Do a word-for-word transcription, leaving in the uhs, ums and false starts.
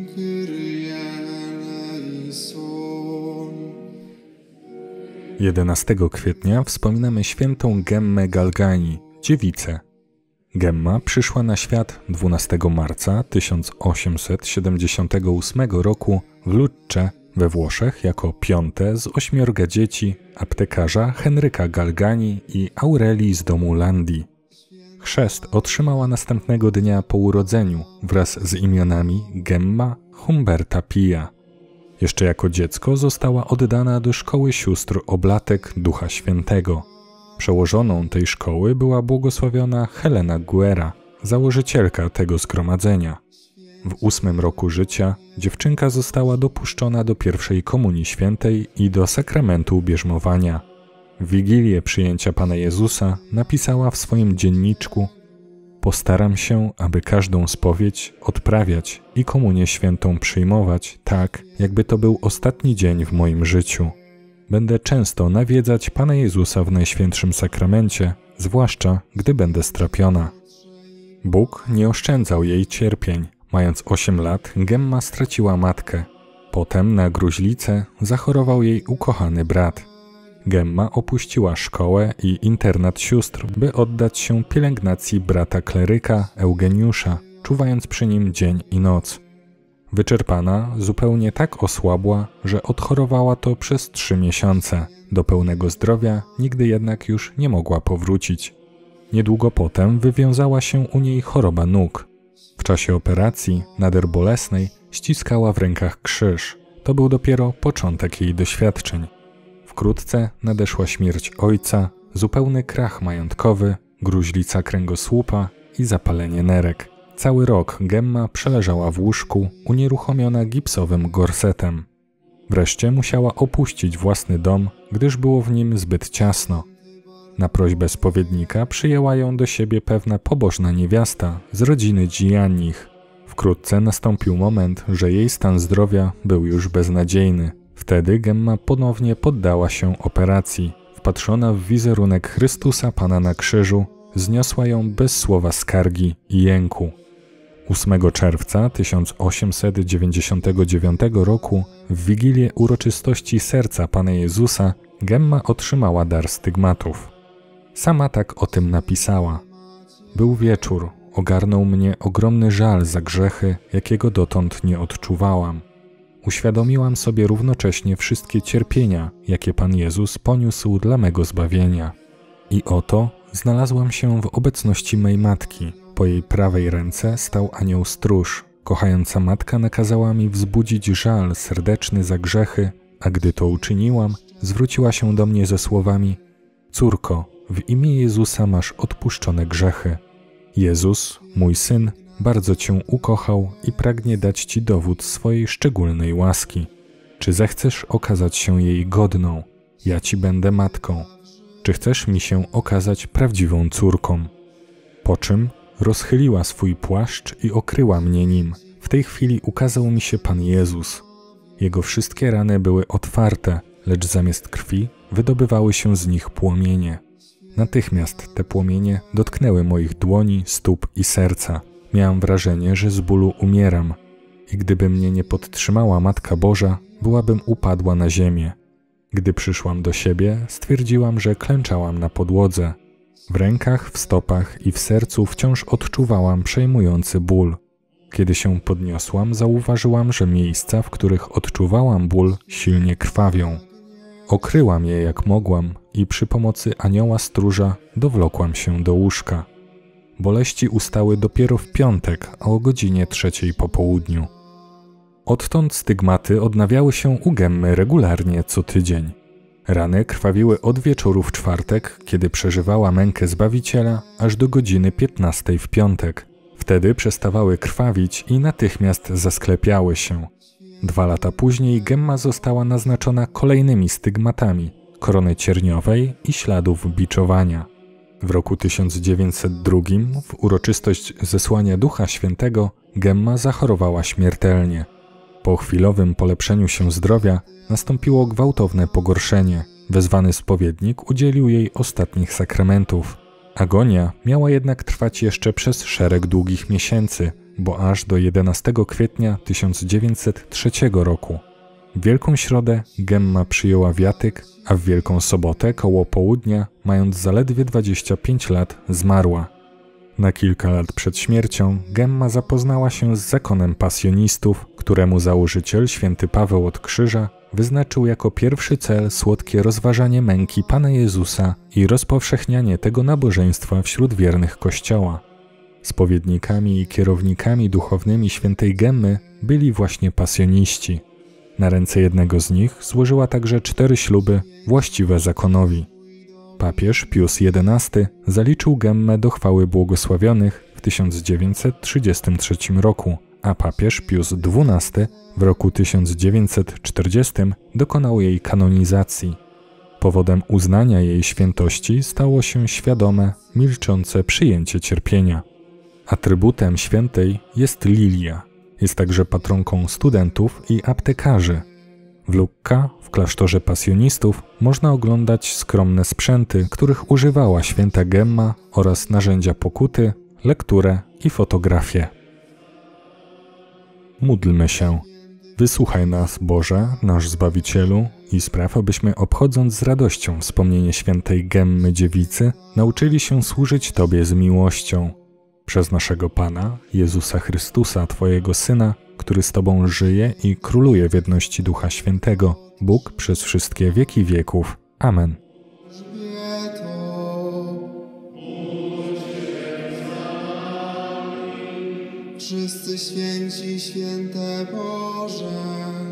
jedenastego kwietnia wspominamy świętą Gemmę Galgani, dziewicę. Gemma przyszła na świat dwunastego marca tysiąc osiemset siedemdziesiątego ósmego roku w Lucce we Włoszech jako piąte z ośmiorga dzieci aptekarza Henryka Galgani i Aurelii z domu Landi. Chrzest otrzymała następnego dnia po urodzeniu wraz z imionami Gemma Humberta Pia. Jeszcze jako dziecko została oddana do szkoły sióstr Oblatek Ducha Świętego. Przełożoną tej szkoły była błogosławiona Helena Guerra, założycielka tego zgromadzenia. W ósmym roku życia dziewczynka została dopuszczona do pierwszej komunii świętej i do sakramentu bierzmowania. W Wigilię przyjęcia Pana Jezusa napisała w swoim dzienniczku: postaram się, aby każdą spowiedź odprawiać i komunię świętą przyjmować tak, jakby to był ostatni dzień w moim życiu. Będę często nawiedzać Pana Jezusa w Najświętszym Sakramencie, zwłaszcza gdy będę strapiona. Bóg nie oszczędzał jej cierpień. Mając osiem lat, Gemma straciła matkę. Potem na gruźlicę zachorował jej ukochany brat. Gemma opuściła szkołę i internat sióstr, by oddać się pielęgnacji brata kleryka Eugeniusza, czuwając przy nim dzień i noc. Wyczerpana, zupełnie tak osłabła, że odchorowała to przez trzy miesiące. Do pełnego zdrowia nigdy jednak już nie mogła powrócić. Niedługo potem wywiązała się u niej choroba nóg. W czasie operacji, nader bolesnej, ściskała w rękach krzyż. To był dopiero początek jej doświadczeń. Wkrótce nadeszła śmierć ojca, zupełny krach majątkowy, gruźlica kręgosłupa i zapalenie nerek. Cały rok Gemma przeleżała w łóżku, unieruchomiona gipsowym gorsetem. Wreszcie musiała opuścić własny dom, gdyż było w nim zbyt ciasno. Na prośbę spowiednika przyjęła ją do siebie pewna pobożna niewiasta z rodziny Giannich. Wkrótce nastąpił moment, że jej stan zdrowia był już beznadziejny. Wtedy Gemma ponownie poddała się operacji. Wpatrzona w wizerunek Chrystusa Pana na krzyżu, zniosła ją bez słowa skargi i jęku. ósmego czerwca tysiąc osiemset dziewięćdziesiątego dziewiątego roku, w Wigilię uroczystości Serca Pana Jezusa, Gemma otrzymała dar stygmatów. Sama tak o tym napisała. Był wieczór, ogarnął mnie ogromny żal za grzechy, jakiego dotąd nie odczuwałam. Uświadomiłam sobie równocześnie wszystkie cierpienia, jakie Pan Jezus poniósł dla mego zbawienia. I oto znalazłam się w obecności mej matki. Po jej prawej ręce stał anioł stróż. Kochająca matka nakazała mi wzbudzić żal serdeczny za grzechy, a gdy to uczyniłam, zwróciła się do mnie ze słowami: córko, w imię Jezusa masz odpuszczone grzechy. Jezus, mój Syn, bardzo Cię ukochał i pragnie dać Ci dowód swojej szczególnej łaski. Czy zechcesz okazać się jej godną? Ja Ci będę matką. Czy chcesz mi się okazać prawdziwą córką? Po czym rozchyliła swój płaszcz i okryła mnie nim. W tej chwili ukazał mi się Pan Jezus. Jego wszystkie rany były otwarte, lecz zamiast krwi wydobywały się z nich płomienie. Natychmiast te płomienie dotknęły moich dłoni, stóp i serca. Miałam wrażenie, że z bólu umieram i gdyby mnie nie podtrzymała Matka Boża, byłabym upadła na ziemię. Gdy przyszłam do siebie, stwierdziłam, że klęczałam na podłodze. W rękach, w stopach i w sercu wciąż odczuwałam przejmujący ból. Kiedy się podniosłam, zauważyłam, że miejsca, w których odczuwałam ból, silnie krwawią. Okryłam je jak mogłam i przy pomocy anioła stróża dowlokłam się do łóżka. Boleści ustały dopiero w piątek, a o godzinie trzeciej po południu. Odtąd stygmaty odnawiały się u Gemmy regularnie co tydzień. Rany krwawiły od wieczoru w czwartek, kiedy przeżywała mękę Zbawiciela, aż do godziny piętnastej w piątek. Wtedy przestawały krwawić i natychmiast zasklepiały się. Dwa lata później Gemma została naznaczona kolejnymi stygmatami, korony cierniowej i śladów biczowania. W roku tysiąc dziewięćset drugim, w uroczystość zesłania Ducha Świętego, Gemma zachorowała śmiertelnie. Po chwilowym polepszeniu się zdrowia nastąpiło gwałtowne pogorszenie. Wezwany spowiednik udzielił jej ostatnich sakramentów. Agonia miała jednak trwać jeszcze przez szereg długich miesięcy, bo aż do jedenastego kwietnia tysiąc dziewięćset trzeciego roku. W Wielką Środę Gemma przyjęła wiatyk, a w Wielką Sobotę koło południa, mając zaledwie dwadzieścia pięć lat, zmarła. Na kilka lat przed śmiercią Gemma zapoznała się z zakonem pasjonistów, któremu założyciel święty Paweł od Krzyża wyznaczył jako pierwszy cel słodkie rozważanie męki Pana Jezusa i rozpowszechnianie tego nabożeństwa wśród wiernych Kościoła. Spowiednikami i kierownikami duchownymi świętej Gemmy byli właśnie pasjoniści. Na ręce jednego z nich złożyła także cztery śluby właściwe zakonowi. Papież Pius jedenasty zaliczył Gemmę do chwały błogosławionych w tysiąc dziewięćset trzydziestym trzecim roku, a papież Pius dwunasty w roku tysiąc dziewięćset czterdziestym dokonał jej kanonizacji. Powodem uznania jej świętości stało się świadome, milczące przyjęcie cierpienia. Atrybutem świętej jest lilia. Jest także patronką studentów i aptekarzy. W Lucca, w klasztorze pasjonistów, można oglądać skromne sprzęty, których używała święta Gemma, oraz narzędzia pokuty, lekturę i fotografię. Módlmy się. Wysłuchaj nas, Boże, nasz Zbawicielu, i spraw, abyśmy, obchodząc z radością wspomnienie świętej Gemmy Dziewicy, nauczyli się służyć Tobie z miłością. Przez naszego Pana, Jezusa Chrystusa, Twojego Syna, który z Tobą żyje i króluje w jedności Ducha Świętego, Bóg przez wszystkie wieki wieków. Amen. Wszyscy święci, święte Boże.